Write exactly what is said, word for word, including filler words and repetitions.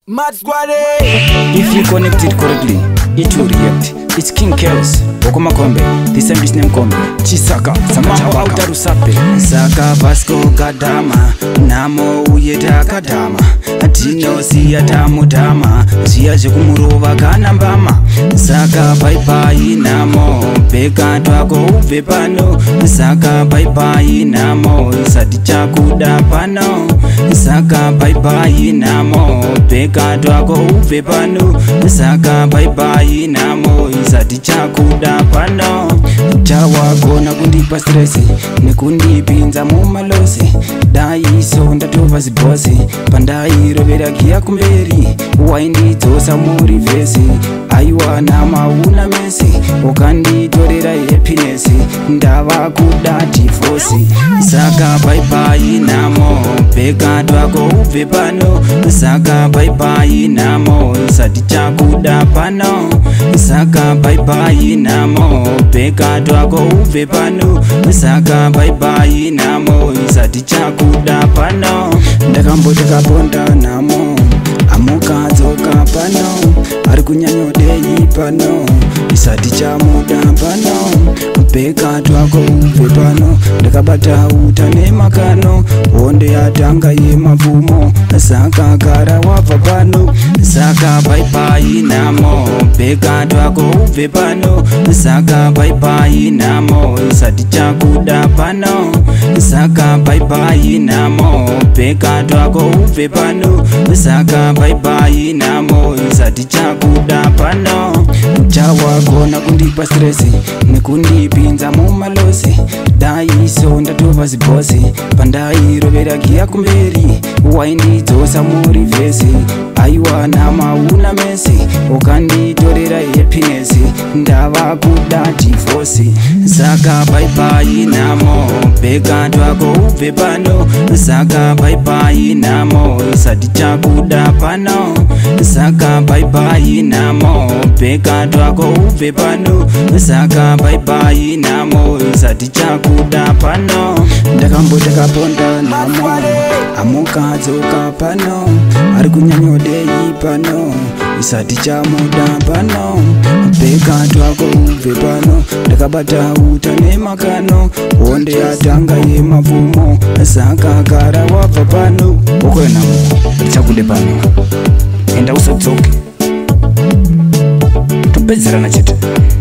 Mad Squad. If you connect it correctly, it will react. It's King Chaos, Okoma Kombe, this time his name Kombe, Chisaka, Samambo Outa Rusape. Saka Vasco Kadama, Namo Uyeta Kadama, Atino Siata Mudama, Siaje Kumurova Kanambama. Saka Bye Bye Namo, Beka Dwago Vepano, Saka Bye Bye Namo, Sadicha Kuda Pano, Saka Bye Bye Namo, Beka Dwago Vepano, Saka Bye Bye Namo, Sadicha Kuda Pano. Chawa gona kundipa stressi, nekundipinza mumalosi. Dai so ndatova zibosi, pandai rovera kia kumberi. Waindi tosa muri vesi, aiwa na mauna mesi. Okandi torera happiness, ndava kuda divorce. Saka bye bye namo, beka dwako uve pano. Saka bye bye namo, sadicha kuda pano. Saka bye bye namo, beka dwako uve pano. Saka bye bye namo, sadicha kuda pano. Ndakamboteka ponda namo, amuka dzoka pano. Ari kunyanyodei pano, sadicha muda pano. Beka dwako uve pano, ndakabata utane makano. Onde yatanga ye mavumo, saka kara wapa pano. Saka bye bye namo, beka dwako uve pano. Saka bye bye namo, sadicha kuda pano. Saka bye bye namo, beka dwako uve pano. Saka bye bye namo, sadicha kuda pano. Chawa gona kundipa stressi, nekundipinza mumalosi. Dai so ndatova zibosi, pandai rovera kia kumberi. Waindi tosa muri vesi, aiwa na mauna mesi. Okandi torera happiness, ndava kuda divorce. Saka bye bye namo, beka dwako uve pano. Saka bye bye namo, sadicha kuda pano. Saka bye bye namo, beka dwako uve pano. Saka bye bye namo, sadicha kuda pano. Ndakamboteka ponda namo, amuka dzoka pano. Ari kunyanyodei pano, sadicha muda pano. Beka dwako uve pano, ndakabata utane makano. Onde yatanga ye mavumo, saka kara wapa pano. Okwena chakude pano, enda usatsoke, topedzerana chete.